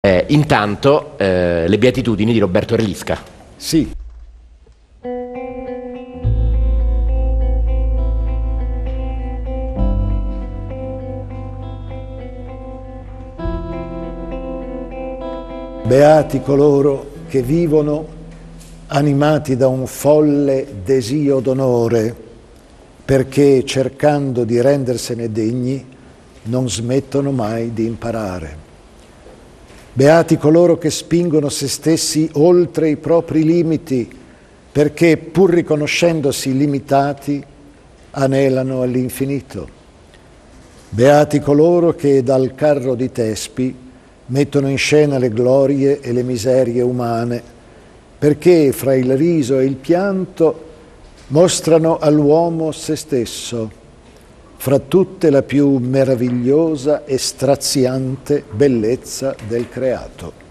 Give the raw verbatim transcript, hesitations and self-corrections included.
Eh, intanto eh, le beatitudini di Roberto Relisca. Sì. Beati coloro che vivono animati da un folle desio d'onore, perché cercando di rendersene degni non smettono mai di imparare. Beati coloro che spingono se stessi oltre i propri limiti, perché pur riconoscendosi limitati anelano all'infinito. Beati coloro che dal carro di Tespi mettono in scena le glorie e le miserie umane, perché fra il riso e il pianto mostrano all'uomo se stesso, fra tutte la più meravigliosa e straziante bellezza del creato.